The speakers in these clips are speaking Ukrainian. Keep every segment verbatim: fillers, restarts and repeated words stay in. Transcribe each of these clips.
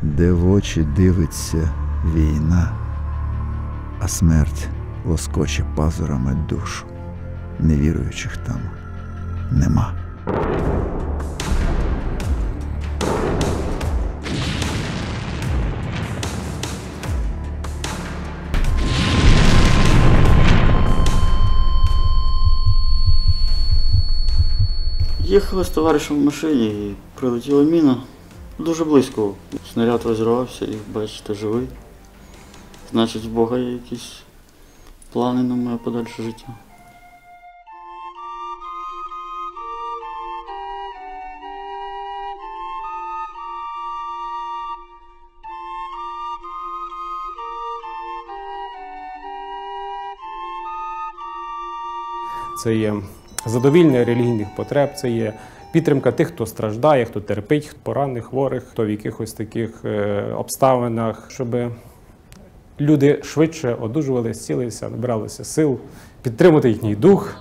де в очі дивиться війна, а смерть лоскоче пазурами душу. Невіруючих там нема. Їхали з товаришем в машині і прилетіла міна. Дуже близько. Снаряд розірвався і, бачите, живий. Значить, в Бога є якісь плани на моє подальше життя. Це є задовільнення релігійних потреб, це є підтримка тих, хто страждає, хто терпить, хто поранених, хворих, хто в якихось таких обставинах, щоб люди швидше одужували, зцілилися, набиралися сил, підтримати їхній дух.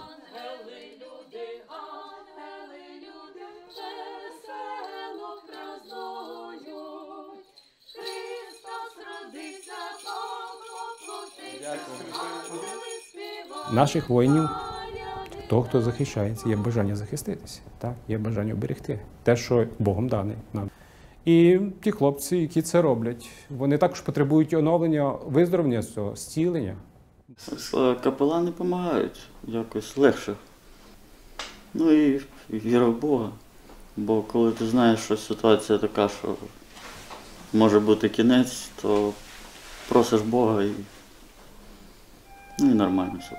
Наших воїнів, того, хто захищається, є бажання захиститися, так? Є бажання оберегти те, що Богом дане нам. І ті хлопці, які це роблять, вони також потребують оновлення, виздоровлення з цього, зцілення. Капелани допомагають якось легше. Ну і віра в Бога. Бо коли ти знаєш, що ситуація така, що може бути кінець, то просиш Бога і, ну, і нормально все.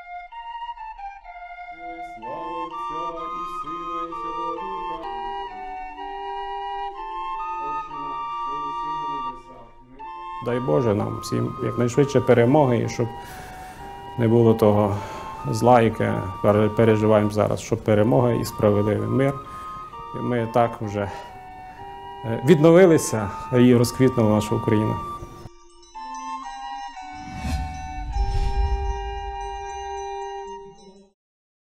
Дай Боже нам всім якнайшвидше перемоги, і щоб не було того зла, яке переживаємо зараз, щоб перемога і справедливий мир. І ми так вже відновилися і розквітнула наша Україна.